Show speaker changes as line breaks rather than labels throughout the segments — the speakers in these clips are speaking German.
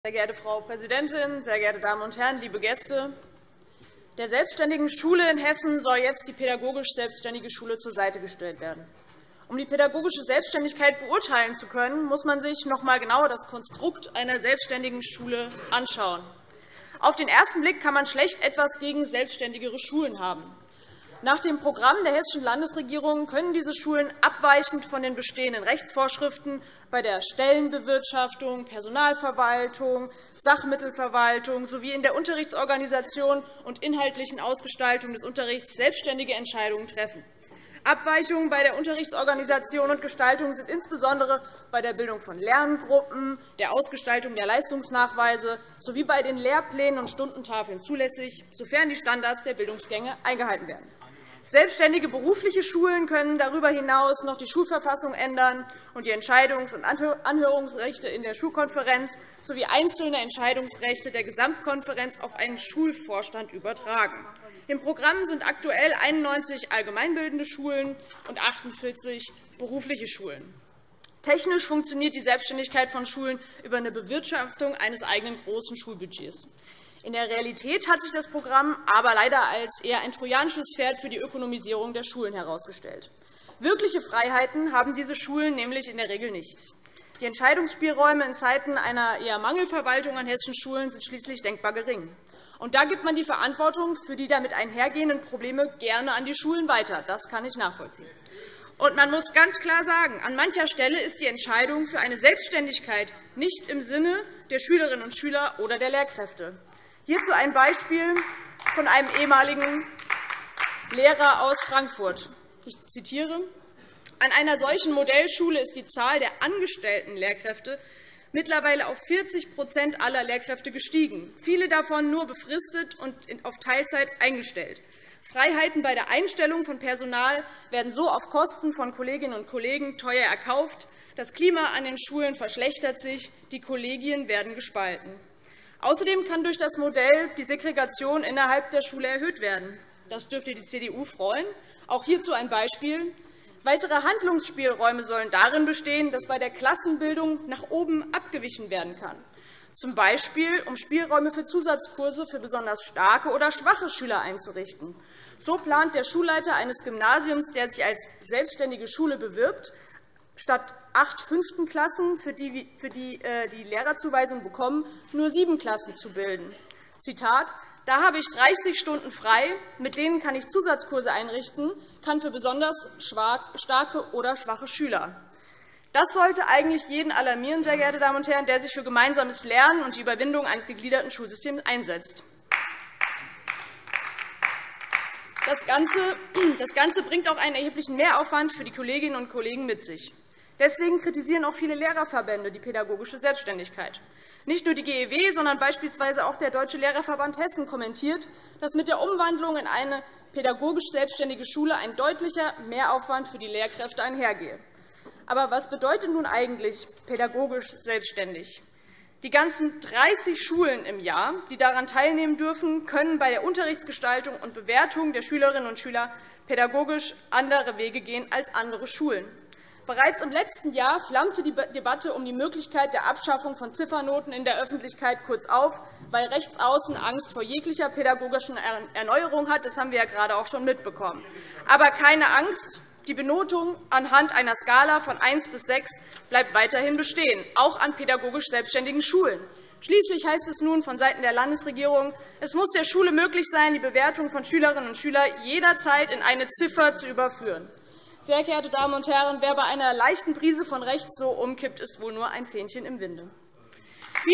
Sehr geehrte Frau Präsidentin, sehr geehrte Damen und Herren, liebe Gäste! Der selbstständigen Schule in Hessen soll jetzt die pädagogisch selbstständige Schule zur Seite gestellt werden. Um die pädagogische Selbstständigkeit beurteilen zu können, muss man sich noch einmal genauer das Konstrukt einer selbstständigen Schule anschauen. Auf den ersten Blick kann man schlecht etwas gegen selbstständigere Schulen haben. Nach dem Programm der hessischen Landesregierung können diese Schulen abweichend von den bestehenden Rechtsvorschriften bei der Stellenbewirtschaftung, Personalverwaltung, Sachmittelverwaltung sowie in der Unterrichtsorganisation und inhaltlichen Ausgestaltung des Unterrichts selbstständige Entscheidungen treffen. Abweichungen bei der Unterrichtsorganisation und Gestaltung sind insbesondere bei der Bildung von Lerngruppen, der Ausgestaltung der Leistungsnachweise sowie bei den Lehrplänen und Stundentafeln zulässig, sofern die Standards der Bildungsgänge eingehalten werden. Selbstständige berufliche Schulen können darüber hinaus noch die Schulverfassung ändern und die Entscheidungs- und Anhörungsrechte in der Schulkonferenz sowie einzelne Entscheidungsrechte der Gesamtkonferenz auf einen Schulvorstand übertragen. Im Programm sind aktuell 91 allgemeinbildende Schulen und 48 berufliche Schulen. Technisch funktioniert die Selbstständigkeit von Schulen über eine Bewirtschaftung eines eigenen großen Schulbudgets. In der Realität hat sich das Programm aber leider als eher ein trojanisches Pferd für die Ökonomisierung der Schulen herausgestellt. Wirkliche Freiheiten haben diese Schulen nämlich in der Regel nicht. Die Entscheidungsspielräume in Zeiten einer eher Mangelverwaltung an hessischen Schulen sind schließlich denkbar gering. Und da gibt man die Verantwortung für die damit einhergehenden Probleme gerne an die Schulen weiter. Das kann ich nachvollziehen. Und man muss ganz klar sagen, an mancher Stelle ist die Entscheidung für eine Selbstständigkeit nicht im Sinne der Schülerinnen und Schüler oder der Lehrkräfte. Hierzu ein Beispiel von einem ehemaligen Lehrer aus Frankfurt. Ich zitiere: An einer solchen Modellschule ist die Zahl der angestellten Lehrkräfte mittlerweile auf 40% aller Lehrkräfte gestiegen, viele davon nur befristet und auf Teilzeit eingestellt. Freiheiten bei der Einstellung von Personal werden so auf Kosten von Kolleginnen und Kollegen teuer erkauft. Das Klima an den Schulen verschlechtert sich, die Kollegien werden gespalten. Außerdem kann durch das Modell die Segregation innerhalb der Schule erhöht werden. Das dürfte die CDU freuen. Auch hierzu ein Beispiel. Weitere Handlungsspielräume sollen darin bestehen, dass bei der Klassenbildung nach oben abgewichen werden kann, z. B. um Spielräume für Zusatzkurse für besonders starke oder schwache Schüler einzurichten. So plant der Schulleiter eines Gymnasiums, der sich als selbstständige Schule bewirbt, statt 8 5. Klassen, für die die Lehrerzuweisung bekommen, nur 7 Klassen zu bilden. Zitat: Da habe ich 30 Stunden frei, mit denen kann ich Zusatzkurse einrichten, kann für besonders starke oder schwache Schüler. Das sollte eigentlich jeden alarmieren, sehr geehrte Damen und Herren, der sich für gemeinsames Lernen und die Überwindung eines gegliederten Schulsystems einsetzt. Das Ganze bringt auch einen erheblichen Mehraufwand für die Kolleginnen und Kollegen mit sich. Deswegen kritisieren auch viele Lehrerverbände die pädagogische Selbstständigkeit. Nicht nur die GEW, sondern beispielsweise auch der Deutsche Lehrerverband Hessen kommentiert, dass mit der Umwandlung in eine pädagogisch selbstständige Schule ein deutlicher Mehraufwand für die Lehrkräfte einhergehe. Aber was bedeutet nun eigentlich pädagogisch selbstständig? Die ganzen 30 Schulen im Jahr, die daran teilnehmen dürfen, können bei der Unterrichtsgestaltung und Bewertung der Schülerinnen und Schüler pädagogisch andere Wege gehen als andere Schulen. Bereits im letzten Jahr flammte die Debatte um die Möglichkeit der Abschaffung von Ziffernoten in der Öffentlichkeit kurz auf, weil Rechtsaußen Angst vor jeglicher pädagogischen Erneuerung hat. Das haben wir ja gerade auch schon mitbekommen. Aber keine Angst, die Benotung anhand einer Skala von 1 bis 6 bleibt weiterhin bestehen, auch an pädagogisch selbstständigen Schulen. Schließlich heißt es nun vonseiten der Landesregierung, es muss der Schule möglich sein, die Bewertung von Schülerinnen und Schülern jederzeit in eine Ziffer zu überführen. Sehr geehrte Damen und Herren, wer bei einer leichten Brise von rechts so umkippt, ist wohl nur ein Fähnchen im Winde. Viel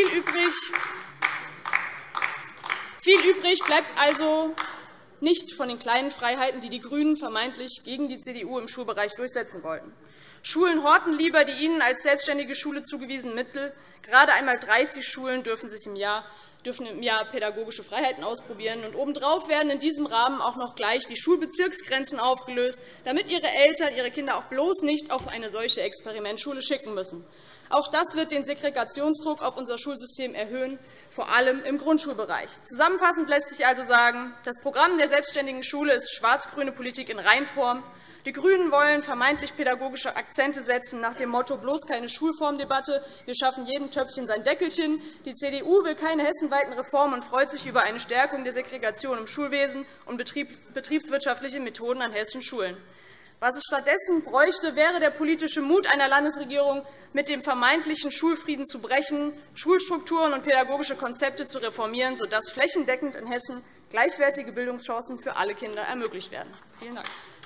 übrig bleibt also nicht von den kleinen Freiheiten, die die GRÜNEN vermeintlich gegen die CDU im Schulbereich durchsetzen wollten. Schulen horten lieber die ihnen als selbstständige Schule zugewiesenen Mittel. Gerade einmal 30 Schulen dürfen im Jahr pädagogische Freiheiten ausprobieren. Und obendrauf werden in diesem Rahmen auch noch gleich die Schulbezirksgrenzen aufgelöst, damit ihre Eltern ihre Kinder auch bloß nicht auf eine solche Experimentschule schicken müssen. Auch das wird den Segregationsdruck auf unser Schulsystem erhöhen, vor allem im Grundschulbereich. Zusammenfassend lässt sich also sagen, das Programm der selbstständigen Schule ist schwarz-grüne Politik in Reinform. Die GRÜNEN wollen vermeintlich pädagogische Akzente setzen nach dem Motto bloß keine Schulformdebatte, wir schaffen jedem Töpfchen sein Deckelchen. Die CDU will keine hessenweiten Reformen und freut sich über eine Stärkung der Segregation im Schulwesen und betriebswirtschaftliche Methoden an hessischen Schulen. Was es stattdessen bräuchte, wäre der politische Mut einer Landesregierung, mit dem vermeintlichen Schulfrieden zu brechen, Schulstrukturen und pädagogische Konzepte zu reformieren, sodass flächendeckend in Hessen gleichwertige Bildungschancen für alle Kinder ermöglicht werden. Vielen Dank.